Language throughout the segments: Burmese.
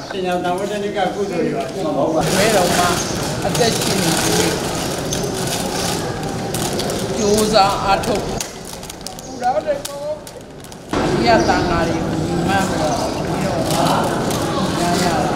တင်ညာတာဝတ္တနိကကုသိုလ်တွေပါဟုတ်ပါမဲတော်မှာအသက်ရှင်နေကြိုးစားအားထုတ်ပူရတဲ့ကောဒီရတန်ဃာတွေညီမပြီးတော့ညာရတာ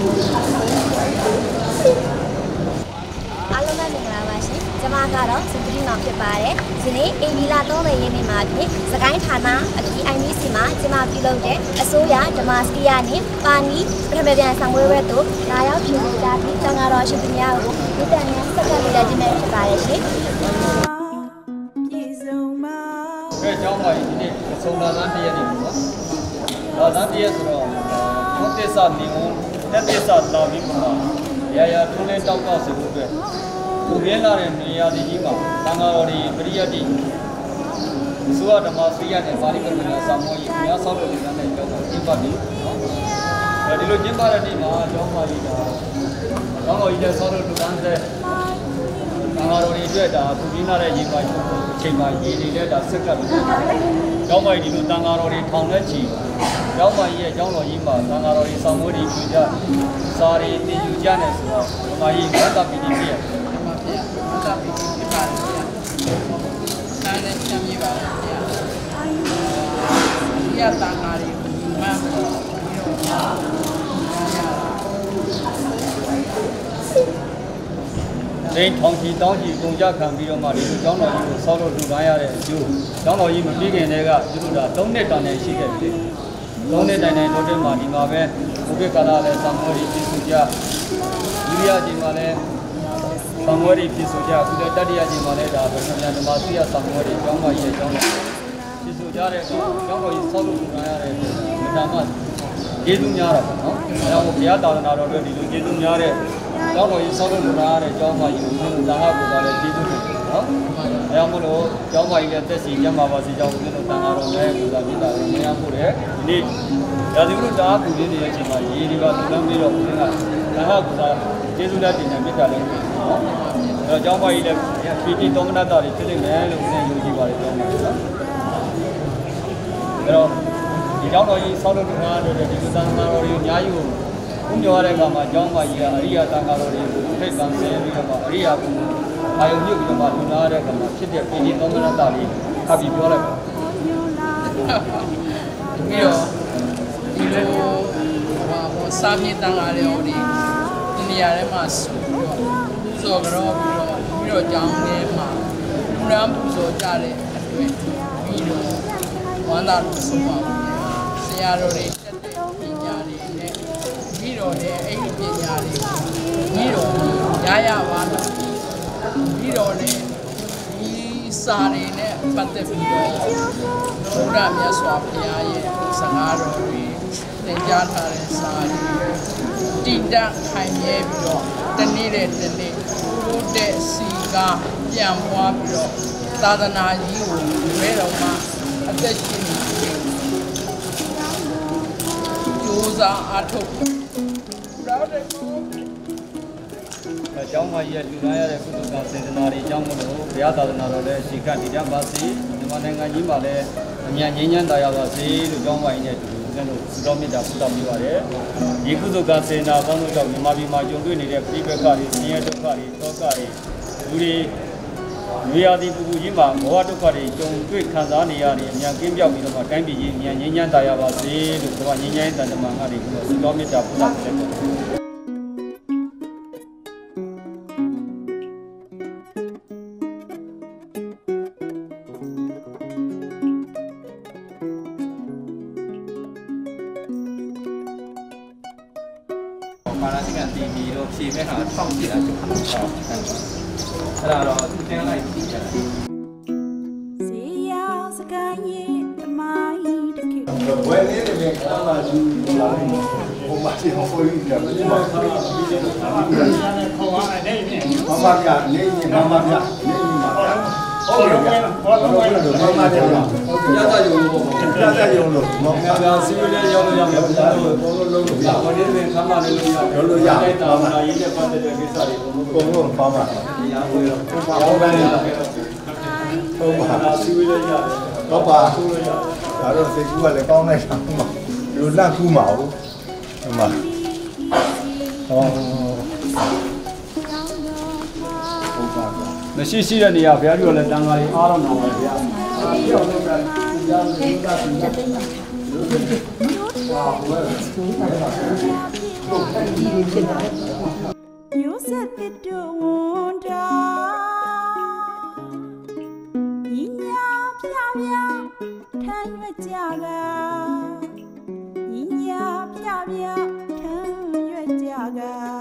အားလုံးပဲမင်္ဂလာပါရှင်ကျွန်မကတော့စင်တီမောင်ဖြစ်ပါတယ်ဒီနေ့အင်ဒီလာ3ရက်နေ့မှာဖြစ်စကိုင်းဌာနအကြီး IMC မှာကျွန်မပြုလုပ်တဲ့အစိုးရဓမ္မစကီယာနဲ့ပါနီပထမပြန်ဆောင်ပွဲတို့လာရောက်ပြုလုပ်တာပြီးတန်ဃာတော်ရှင်သူများကိုဒီတန်များစက္ကန့်လေးတင်နေဖြစ်ပါတယ်ရှင်ပြည်စုံပါကဲကျောင်းပါဒီနေ့သုံးလာသားတစ်ရက်နေပြီနော်လာသားတစ်ရက်ဆိုတော့ဘုသစ္စာနေဝန်တက်သစ္စာလာပြီးမှာရာရာထုံးလေးတောက်ကောက်စီလို့အတွက်သူရင်းလာတဲ့နေရာဒီကြီးမှာသံဃာတော်တွေပရိယတ်တိအစိုးရဓမ္မစရိယနဲ့ပါဠိကမဏစာမောကြီးများဆောက်လုပ်နေတဲ့ကျောင်းမှာကျင်းပပြီးဒီလိုကျင်းပတဲ့နေ့မှာကျောင်းပါကြီးကျောင်းတော်ကြီးလည်းဆောက်လုပ်လူတန်းတဲ့သံဃာတော်တွေအတွက်ဒါသူရင်းလာတဲ့ရေပါအချိန်မှာရေနေတဲ့ဒါဆက်ကပ်လို့ကျောင်းပါကြီးဒီလိုသံဃာတော်တွေထောင်နဲ့ချီကျောင်းပါကြီးရဲ့ကျောင်းတော်ကြီးမှာသံဃာတော်တွေဆောင်မွေးတွေပြုကြစာရီတင်ယူကြနေဆိုတော့ဒီမှာကြီးမြတ်တာပီတိပြည့်မတပီတိဖြစ်ပါတယ်ဗျာ။နားနဲ့ချမ်းမြေပါဗျာ။ဒီရတန်ဃာတွေညီမပြီးတော့ညာရတာဒိန်ထောင်ချီတောင်းချီကုန်ကြခံပြီးတော့မှဒီကျောင်းတော်ကြီးကိုဆောက်လုပ်လူကားရတဲ့အကျိုးကျောင်းတော်ကြီးမပြီးခင်တည်းကသူတို့က3နှစ်တန်နဲ့ရှိခဲ့ပြီ။3နှစ်တိုင်တိုင်တို့တဲ့မှာဒီမှာပဲဘုရားကာလလည်းသံဃာတွေပြည့်စုံကြဒုတိယအချိန်မှာလည်းသံဃာတွေပြည့်စုံကြအခုလည်းတတိယအချိန်မှာလည်းဒါဗုဒ္ဓမြတ်ဓမ္မစရိယသံဃာတွေကျောင်းတော်ကြီးရဲ့ကျောင်းတော်ပြည့်စုံကြတဲ့ကျောင်းတော်ကြီးဆောက်လုပ်လူကားရတဲ့မတ္တမကျေးဇူးများတာပေါ့နော်။အဲဒါကိုဘုရားတာဝန်တော်တွေဒီလိုကျေးဇူးများတဲ့ကျောင်းတော်ကြီးဆောက်လုပ်လူကားရတဲ့ကျောင်းတော်ကြီးကိုသံဃာကိုလည်းကျေးဇူးတင်တယ်နော်။အဲဒါမို့လို့ကျောင်းတော်ကြီးလည်းတက်စီကျမ်းပါပါစီကျောင်းကိုလည်းသံဃာတော်လည်းကိုသာပြတာလည်းမရဖို့တဲ့ဒီနေ့ဒါဒီလိုတားပူနေတဲ့အချိန်မှာရေဒီပါလူလမ်းပြီးတော့ဘုရားကသံဃာကိုသာကျေးဇူးလက်တင်နေပြတာလည်းနော်။အဲတော့ကျောင်းတော်ကြီးလည်းပြည်တိသောမနတ္တတွေဖြစ်နေမယ်လို့ဦးဇင်းယုံကြည်ပါတယ်ကျောင်းတော်ကြီးနော်။အဲတော့ဒီကျောင်းတော်ကြီးဆောက်လုပ်လူကားတဲ့ဒီသံဃာတော်ကြီးအများကြီးကိုဘုညောရတဲ့အခါမှာကျောင်းမကြီးကအရိယာသံဃာတော်တွေကိုထိတ်တန့်ဆဲပြီးတော့မှအရိယာကိုအာယုံပြုတ်ပြီးတော့မှလူနာရတဲ့အခါမှာဖြစ်တဲ့ပြည်ကြီးသောမနတလေးဖတ်ပြီးပြောလိုက်ပါပြီးတော့ဒီလိုစာမြေတန်ဃာတွေဟိုဒီနေရာထဲမှာဆိုတော့ပြီးတော့ကျောင်းထဲမှာလူရမ်းပူဇော်ကြတဲ့အတွေ့ပြီးတော့ဝန္တာလို့ဆိုပါဘူးဆရာတော်တွေတက်တဲ့ပညာတွေနဲ့ပြီးတော့လည်းအဲ့ဒီပညာတွေပြီးတော့ရပါတော့ပြီးတော့လည်းဒီစာတွေနဲ့ပတ်သက်ပြီးတော့ဘုရားမြတ်စွာဘုရားရဲ့စကားတော်တွေသင်ကြားထားတဲ့စာတွေတည်တံ့ခိုင်မြဲပြီးတော့တနေ့တဲ့တနေ့တိုးတဲ့စီကားပြန်ပွားပြီးတော့သာသနာကြီးကိုဘယ်တော့မှအသက်ရှင်နေကြိုးစားအားထုတ်အကြောင်းမကြီးရဲ့လူနာရတဲ့ကုသကစေတနာတွေအကြောင်းမို့လို့ဘုရားသာသနာတော်လည်းရှိခိုးတည်ကြပါစေမြန်မာနိုင်ငံကြီးမှာလည်းအမြန်ငြိမ်းချမ်းသာရပါစေလို့ကြောင်းမကြီးနဲ့တူကျွန်တော်ဆုတောင်းမေတ္တာပို့တော်ပြပါတယ်ဒီကုသကစေတနာပေါင်းလို့ကြောင့်မြန်မာပြည်မှာကြုံတွေ့နေတဲ့ပြိပက္ခတွေဆင်းရဲဒုက္ခတွေတောကတွေလူတွေလူရသည်ပူပူကြီးမှာဘဝဒုက္ခတွေကြုံတွေ့ခံစားနေရတဲ့အမြန်ကင်းပြောက်ပြီးတော့မှတိုင်းပြည်ကြီးအမြန်ငြိမ်းချမ်းသာရပါစေလို့ဒီမှာငြိမ်းချမ်းတဲ့တမန်ကတွေဆုတောင်းမေတ္တာပို့တော်ပြပါတယ်ပါလာစီကတီဗီတို့ဖြည့်မဲ့ဟာထောက်ကြည့်တာကျုပ်ဟုတ်အဲ့ဒါတော့သူတင်လိုက်ကြည့်ရတယ်စီယာစကိုင်းရဲ့တမိုင်းတခေဝယ်နေတယ်ကောင်းပါယူလာတယ်ဟိုမှာစီဟိုကိုယူတယ်ဒီမှာခေါ်ရအနေနဲ့မမပြနေနေမမပြနေနေမှာဟုတ်တယ်ဗျာဟုတ်တယ်မမပြရတာယူလို့ရတာယူလို့မမပြစီရတဲ့ရောက်လို့ရမယ်ဗျာတို့ဘုံလုံးလုံးလို့ဗျာဝယ်နေတယ်ခမ်းမနေလို့ရတယ်လို့ရတာမနာရေးနဲ့ပတ်သက်တဲ့ကိစ္စတွေဘုံလုံးပါပါတရားဝယ်တော့ဘောင်းနေတယ်ဟုတ်ပါစီရတဲ့ရတယ်တော့ပါဆိုလို့ရဒါတော့စိတ်ကူးကလည်းကောင်းလိုက်တာမှာလူလက်ကူးမအောင်ဟိုမှာမရှိရှိတဲ့နေရာဘုရားတို့လည်းတန်ခါးကြီးအားတော့နာပါဗျာပြောင်းတော့ကကြားလို့ဒီကတိတ်မျိုးဆက်တစ်တို့ဝန်တာညီညာပြပြထမ်းရွက်ကြကညီညာပြပြထမ်းရွက်ကြက